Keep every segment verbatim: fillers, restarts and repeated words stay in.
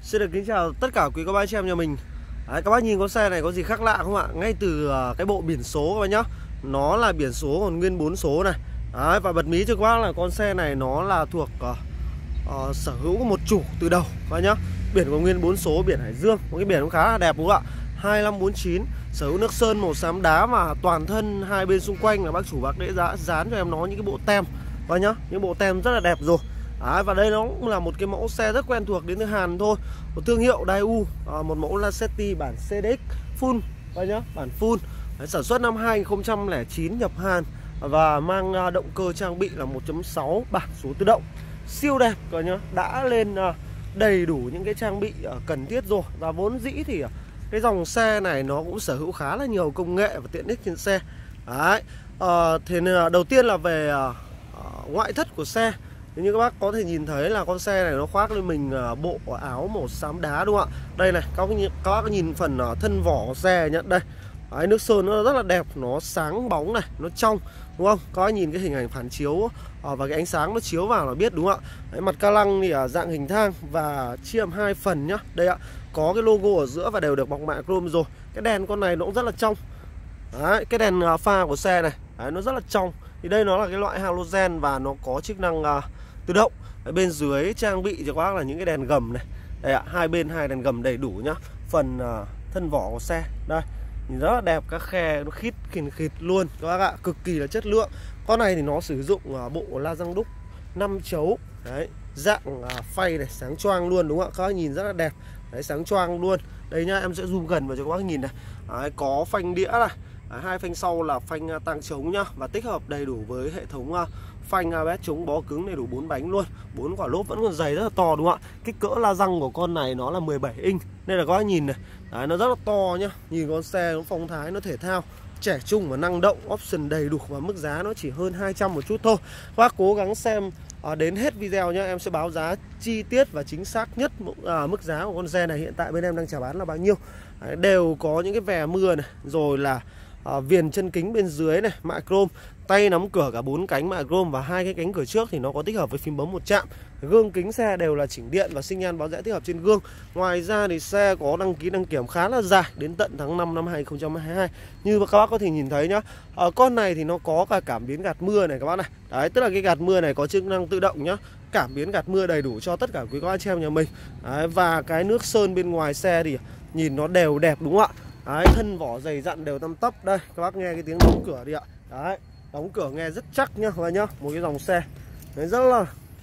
Xin được kính chào tất cả quý các bác chị em nhà mình. Đấy, các bác nhìn con xe này có gì khác lạ không ạ? Ngay từ uh, cái bộ biển số các bác nhá, nó là biển số còn nguyên bốn số này. Đấy, và bật mí cho các bác là con xe này nó là thuộc uh, uh, sở hữu của một chủ từ đầu các bác nhá. Biển còn nguyên bốn số, biển Hải Dương, một cái biển cũng khá là đẹp đúng không ạ? hai năm bốn chín, sở hữu nước sơn màu xám đá và toàn thân hai bên xung quanh là bác chủ bác để đã dán cho em nó những cái bộ tem các bác nhá, những bộ tem rất là đẹp rồi. Đấy, và đây nó cũng là một cái mẫu xe rất quen thuộc đến từ Hàn thôi, một thương hiệu Daewoo, à, một mẫu Lacetti bản xê đê ích full các nhá, bản full. Đấy, sản xuất năm hai nghìn không trăm lẻ chín, nhập Hàn và mang uh, động cơ trang bị là một chấm sáu bản số tự động, siêu đẹp các nhá, đã lên uh, đầy đủ những cái trang bị uh, cần thiết rồi. Và vốn dĩ thì uh, cái dòng xe này nó cũng sở hữu khá là nhiều công nghệ và tiện ích trên xe. Đấy, uh, thì uh, đầu tiên là về uh, uh, ngoại thất của xe. Như các bác có thể nhìn thấy là con xe này nó khoác lên mình bộ áo màu xám đá đúng không ạ? Đây này, các bác, các bác nhìn phần thân vỏ của xe nhá. Đây, đấy, nước sơn nó rất là đẹp, nó sáng bóng này, nó trong đúng không? Các bác nhìn cái hình ảnh phản chiếu và cái ánh sáng nó chiếu vào là biết đúng không ạ? Đấy, mặt ca lăng thì dạng hình thang và chia làm hai phần nhá. Đây ạ, có cái logo ở giữa và đều được bọc mạ chrome rồi. Cái đèn con này nó cũng rất là trong. Đấy, cái đèn pha của xe này, đấy, nó rất là trong. Thì đây nó là cái loại halogen và nó có chức năng uh, tự động. Ở bên dưới trang bị cho các bác là những cái đèn gầm này. Đây ạ, hai bên hai đèn gầm đầy đủ nhá. Phần uh, thân vỏ của xe đây nhìn rất là đẹp, các khe nó khít khìn khịt luôn các bác ạ, cực kỳ là chất lượng. Con này thì nó sử dụng uh, bộ la răng đúc năm chấu. Đấy, dạng uh, phay này, sáng choang luôn đúng không ạ? Các bác nhìn rất là đẹp. Đấy, sáng choang luôn. Đây nhá, em sẽ zoom gần vào cho các bác nhìn này. Đấy, có phanh đĩa này. Đấy, hai phanh sau là phanh uh, tang chống nhá, và tích hợp đầy đủ với hệ thống uh, phanh a bê ét chống bó cứng, đầy đủ bốn bánh luôn. Bốn quả lốp vẫn còn dày rất là to đúng không ạ? Kích cỡ la răng của con này nó là mười bảy inch. Nên là các bác nhìn này, đấy, nó rất là to nhá. Nhìn con xe nó phong thái, nó thể thao, trẻ trung và năng động, option đầy đủ, và mức giá nó chỉ hơn hai trăm một chút thôi. Các bác cố gắng xem à, đến hết video nhá, em sẽ báo giá chi tiết và chính xác nhất à, mức giá của con xe này hiện tại bên em đang chào bán là bao nhiêu. Đấy, đều có những cái vè mưa này, rồi là à, viền chân kính bên dưới này, mạ chrome, tay nắm cửa cả bốn cánh mạ chrome, và hai cái cánh cửa trước thì nó có tích hợp với phím bấm một chạm. Gương kính xe đều là chỉnh điện và sinh nhan báo rẽ tích hợp trên gương. Ngoài ra thì xe có đăng ký đăng kiểm khá là dài đến tận tháng năm năm hai nghìn không trăm hai mươi hai. Như các bác có thể nhìn thấy nhá, ở con này thì nó có cả cảm biến gạt mưa này các bác này. Đấy, tức là cái gạt mưa này có chức năng tự động nhá, cảm biến gạt mưa đầy đủ cho tất cả quý các bác chị em nhà mình. Đấy, và cái nước sơn bên ngoài xe thì nhìn nó đều đẹp đúng không ạ? Đấy, thân vỏ dày dặn đều tăm tắp. Đây, các bác nghe cái tiếng đóng cửa đi ạ. Đấy, đóng cửa nghe rất chắc nhá, và nhá, một cái dòng xe đấy rất là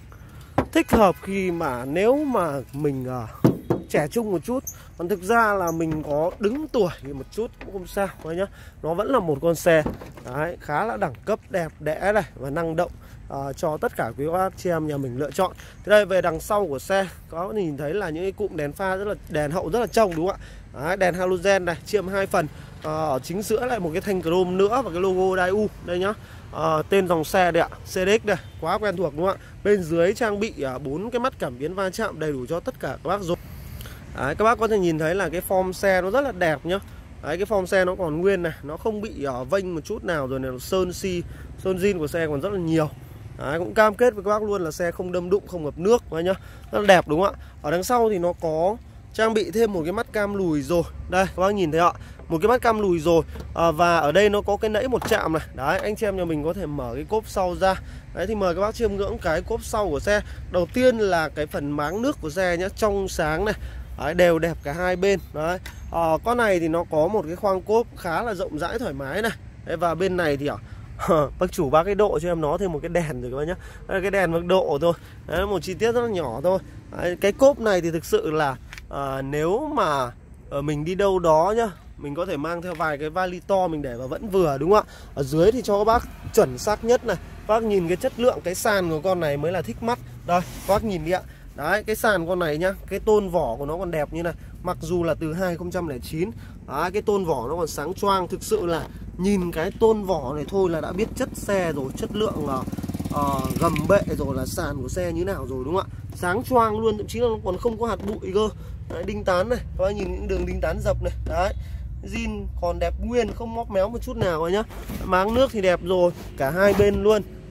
thích hợp khi mà nếu mà mình uh, trẻ trung một chút. Còn thực ra là mình có đứng tuổi một chút cũng không sao thôi nhá. Nó vẫn là một con xe đấy, khá là đẳng cấp, đẹp đẽ này và năng động uh, cho tất cả quý bác chị em nhà mình lựa chọn. Thế đây, về đằng sau của xe có nhìn thấy là những cái cụm đèn pha rất là, đèn hậu rất là trong đúng không ạ? Đấy, đèn halogen này chia hai phần. Ở uh, chính giữa lại một cái thanh chrome nữa và cái logo Daewoo đây nhá. Uh, tên dòng xe đây ạ, xê đê ích đây, quá quen thuộc đúng không ạ? Bên dưới trang bị bốn uh, cái mắt cảm biến va chạm đầy đủ cho tất cả các bác rồi. Đấy, các bác có thể nhìn thấy là cái form xe nó rất là đẹp nhá. Đấy, cái form xe nó còn nguyên này, nó không bị uh, vênh một chút nào, rồi này sơn xi, sơn zin của xe còn rất là nhiều. Đấy, cũng cam kết với các bác luôn là xe không đâm đụng, không ngập nước đấy nhá. Rất là đẹp đúng không ạ? Ở đằng sau thì nó có trang bị thêm một cái mắt cam lùi rồi. Đây, các bác nhìn thấy ạ, một cái mắt cam lùi rồi. à, Và ở đây nó có cái nẫy một chạm này. Đấy, anh chị em nhà mình có thể mở cái cốp sau ra. Đấy, thì mời các bác chiêm ngưỡng cái cốp sau của xe. Đầu tiên là cái phần máng nước của xe nhá, trong sáng này. Đấy, đều đẹp cả hai bên. Đấy, à, con này thì nó có một cái khoang cốp khá là rộng rãi thoải mái này. Đấy, và bên này thì à, bác chủ bác cái độ cho em nó thêm một cái đèn rồi các bác nhá. Đây, cái đèn mức độ thôi. Đấy, một chi tiết rất là nhỏ thôi. Đấy, cái cốp này thì thực sự là à, nếu mà ở mình đi đâu đó nhá, mình có thể mang theo vài cái vali to mình để vào vẫn vừa đúng không ạ? Ở dưới thì cho các bác chuẩn xác nhất này. Các bác nhìn cái chất lượng cái sàn của con này mới là thích mắt. Đây, các bác nhìn đi ạ. Đấy, cái sàn con này nhá, cái tôn vỏ của nó còn đẹp như này. Mặc dù là từ hai nghìn không trăm lẻ chín. Đấy, cái tôn vỏ nó còn sáng choang. Thực sự là nhìn cái tôn vỏ này thôi là đã biết chất xe rồi, chất lượng uh, uh, gầm bệ rồi là sàn của xe như nào rồi đúng không ạ? Sáng choang luôn, thậm chí là nó còn không có hạt bụi cơ. Đấy, đinh tán này, các bác nhìn những đường đinh tán dập này. Đấy, zin còn đẹp nguyên, không móc méo một chút nào rồi nhá. Máng nước thì đẹp rồi, cả hai bên luôn.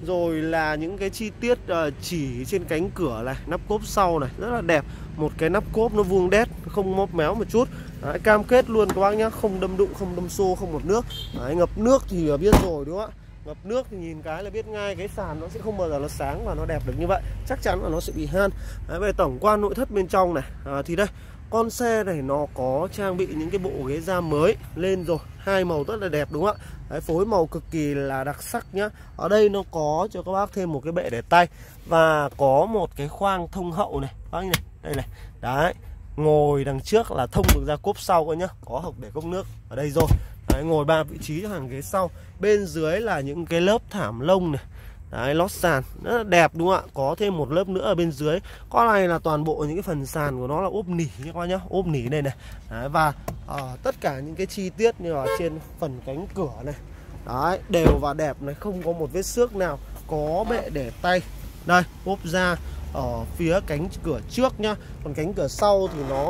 rồi là những cái chi tiết uh, chỉ trên cánh cửa này, nắp cốp sau này rất là đẹp. Một cái nắp cốp nó vuông đét, không móp méo một chút. Đấy, cam kết luôn các bác nhá, không đâm đụng, không đâm xô, không một nước. Đấy, ngập nước thì biết rồi đúng không ạ? Ngập nước thì nhìn cái là biết ngay, cái sàn nó sẽ không bao giờ nó sáng và nó đẹp được như vậy, chắc chắn là nó sẽ bị han. Đấy, về tổng quan nội thất bên trong này à, thì đây con xe này nó có trang bị những cái bộ ghế da mới lên rồi, hai màu rất là đẹp đúng không ạ? Đấy, phối màu cực kỳ là đặc sắc nhá. Ở đây nó có cho các bác thêm một cái bệ để tay và có một cái khoang thông hậu này, bác này, đây này. Đấy, ngồi đằng trước là thông được ra cốp sau cơ nhá, có hộc để cốc nước ở đây rồi. Đấy, ngồi ba vị trí cho hàng ghế sau. Bên dưới là những cái lớp thảm lông này. Đấy, lót sàn rất là đẹp đúng không ạ? Có thêm một lớp nữa ở bên dưới. Con này là toàn bộ những cái phần sàn của nó là ốp nỉ nha các bác nhá, ốp nỉ đây này. Đấy, và uh, tất cả những cái chi tiết như là trên phần cánh cửa này, đấy, đều và đẹp này, không có một vết xước nào. Có bệ để tay. Đây, ốp da ở phía cánh cửa trước nhá. Còn cánh cửa sau thì nó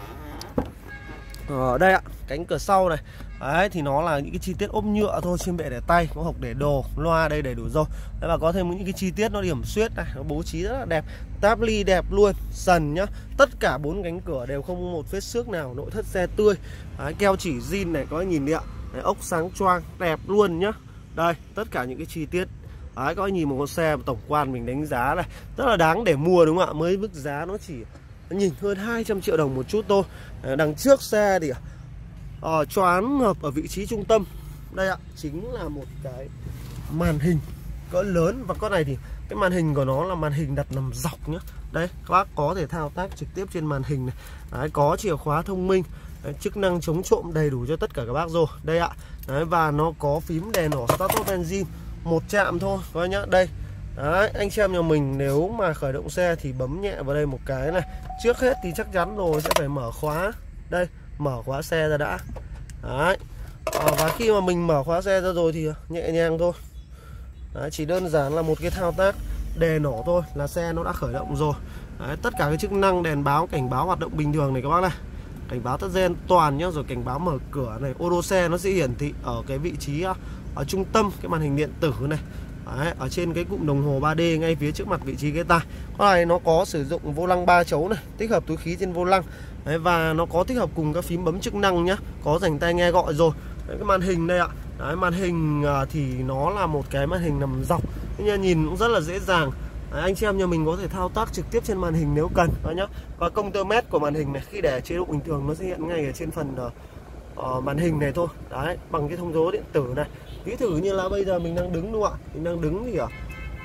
ở đây ạ, cánh cửa sau này. Đấy, thì nó là những cái chi tiết ốp nhựa thôi, trên bệ để tay, có hộc để đồ, loa đây đầy đủ rồi. Đấy, và có thêm những cái chi tiết nó điểm xuyết này, nó bố trí rất là đẹp, táp ly đẹp luôn, sần nhá. Tất cả bốn cánh cửa đều không một vết xước nào, nội thất xe tươi. Đấy, keo chỉ zin này, có nhìn đi ạ. Đấy, ốc sáng choang đẹp luôn nhá. Đây, tất cả những cái chi tiết. Đấy, có nhìn một con xe tổng quan mình đánh giá này rất là đáng để mua đúng không ạ? Mới mức giá nó chỉ nhìn hơn hai trăm triệu đồng một chút thôi. Đấy, đằng trước xe thì Ờ, choán hợp ở vị trí trung tâm. Đây ạ, chính là một cái màn hình cỡ lớn. Và con này thì cái màn hình của nó là màn hình đặt nằm dọc nhá. Đây, các bác có thể thao tác trực tiếp trên màn hình này. Đấy, có chìa khóa thông minh. Đấy, chức năng chống trộm đầy đủ cho tất cả các bác rồi. Đây ạ. Đấy, và nó có phím đèn nổ start stop engine một chạm thôi các bác nhá. Đây. Đấy, anh chị em nhà mình nếu mà khởi động xe thì bấm nhẹ vào đây một cái này. Trước hết thì chắc chắn rồi sẽ phải mở khóa. Đây, mở khóa xe ra đã. Đấy. À, và khi mà mình mở khóa xe ra rồi thì nhẹ nhàng thôi. Đấy, chỉ đơn giản là một cái thao tác đèn nổ thôi là xe nó đã khởi động rồi. Đấy, tất cả cái chức năng đèn báo, cảnh báo hoạt động bình thường này các bác này. Cảnh báo tắt gen toàn nhá, rồi cảnh báo mở cửa này, ô tô xe nó sẽ hiển thị ở cái vị trí ở trung tâm cái màn hình điện tử này. Đấy, ở trên cái cụm đồng hồ ba D ngay phía trước mặt vị trí ghế tài. Con này nó có sử dụng vô lăng ba chấu này, tích hợp túi khí trên vô lăng. Đấy, và nó có tích hợp cùng các phím bấm chức năng nhá, có dành tai nghe gọi rồi. Đấy, cái màn hình đây ạ. Đấy, màn hình à, thì nó là một cái màn hình nằm dọc, nhưng nhìn cũng rất là dễ dàng. Đấy, anh chị em nhà mình có thể thao tác trực tiếp trên màn hình nếu cần đó nhá. Và công tơ mét của màn hình này khi để chế độ bình thường nó sẽ hiện ngay ở trên phần uh, uh, màn hình này thôi. Đấy, bằng cái thông số điện tử này. Ví thử như là bây giờ mình đang đứng đúng không ạ? Mình đang đứng thì uh,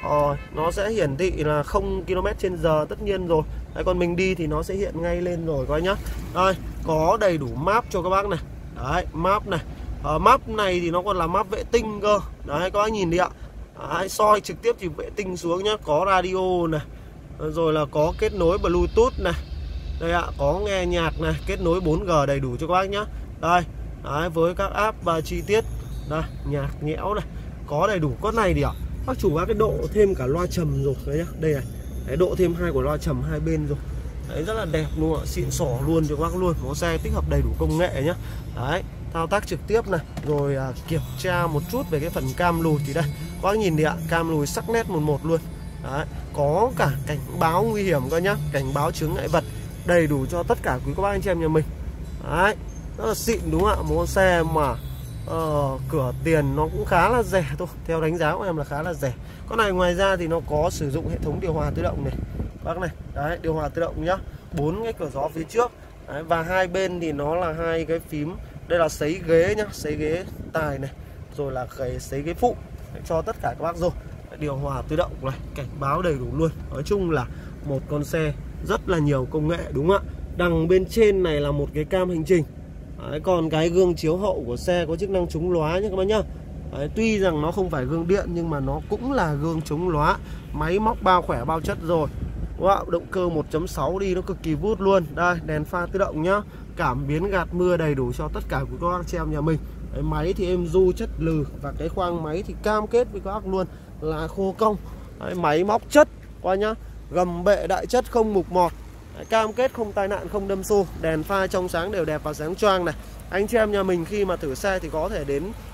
nó sẽ hiển thị là không ki lô mét trên giờ tất nhiên rồi. Đấy, còn mình đi thì nó sẽ hiện ngay lên rồi các bác nhá. Đây, có đầy đủ map cho các bác này. Đấy, map này. Ở map này thì nó còn là map vệ tinh cơ. Đấy, các bác nhìn đi ạ. Đấy, soi trực tiếp thì vệ tinh xuống nhá, có radio này. Rồi là có kết nối Bluetooth này. Đây ạ, có nghe nhạc này, kết nối bốn G đầy đủ cho các bác nhá. Đây, đấy, với các app và chi tiết. Đây, nhạc nhẽo này, có đầy đủ. Con này thì ạ, bác chủ các cái độ thêm cả loa trầm rồi đấy nhá. Đây này, đấy, độ thêm hai của loa trầm hai bên rồi. Đấy, rất là đẹp luôn ạ, xịn sỏ luôn cho các bác luôn. Mẫu xe tích hợp đầy đủ công nghệ nhá. Đấy, thao tác trực tiếp này. Rồi à, kiểm tra một chút về cái phần cam lùi thì đây, các bác nhìn đi ạ, cam lùi sắc nét một một luôn. Đấy, có cả cảnh báo nguy hiểm cơ nhá, cảnh báo chướng ngại vật đầy đủ cho tất cả quý các bác anh chị em nhà mình. Đấy, rất là xịn đúng không ạ? Một con xe mà uh, cửa tiền nó cũng khá là rẻ thôi, theo đánh giá của em là khá là rẻ. Con này ngoài ra thì nó có sử dụng hệ thống điều hòa tự động này bác này. Đấy, điều hòa tự động nhá, bốn cái cửa gió phía trước. Đấy, và hai bên thì nó là hai cái phím. Đây là sấy ghế nhá, sấy ghế tài này, rồi là cái sấy ghế phụ. Đấy, cho tất cả các bác rồi. Điều hòa tự động này, cảnh báo đầy đủ luôn. Nói chung là một con xe rất là nhiều công nghệ đúng không ạ? Đằng bên trên này là một cái cam hành trình. Đấy, còn cái gương chiếu hậu của xe có chức năng chống lóa nhé các bác nhá. Đấy, tuy rằng nó không phải gương điện nhưng mà nó cũng là gương chống lóa. Máy móc bao khỏe bao chất rồi. Wow, động cơ một chấm sáu đi nó cực kỳ vút luôn. Đây, đèn pha tự động nhá, cảm biến gạt mưa đầy đủ cho tất cả của các bác chị em nhà mình. Đấy, máy thì êm du chất lừ, và cái khoang máy thì cam kết với các bác luôn là khô cong. Đấy, máy móc chất qua nhá, gầm bệ đại chất không mục mọt. Đấy, cam kết không tai nạn, không đâm xô. Đèn pha trong sáng đều đẹp và sáng choang này. Anh chị em nhà mình khi mà thử xe thì có thể đến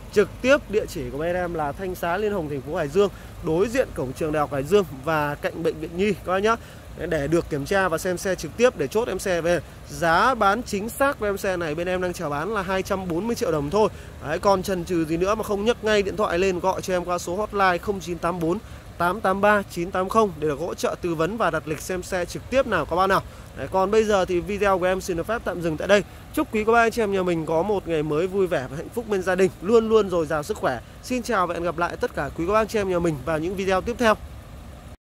trực tiếp. Địa chỉ của bên em là Thanh Xá Liên Hồng, thành phố Hải Dương, đối diện cổng trường Đại học Hải Dương và cạnh bệnh viện Nhi các bác nhá. Để được kiểm tra và xem xe trực tiếp để chốt em xe về. Giá bán chính xác của em xe này bên em đang chào bán là hai trăm bốn mươi triệu đồng thôi. Đấy, còn chần chừ gì nữa mà không nhấc ngay điện thoại lên gọi cho em qua số hotline không chín tám bốn tám tám ba chín tám không để được hỗ trợ tư vấn và đặt lịch xem xe trực tiếp nào các bạn nào. Đấy, còn bây giờ thì video của em xin được phép tạm dừng tại đây. Chúc quý cô bác anh chị em nhà mình có một ngày mới vui vẻ và hạnh phúc bên gia đình, luôn luôn dồi dào sức khỏe. Xin chào và hẹn gặp lại tất cả quý cô bác anh chị em nhà mình vào những video tiếp theo.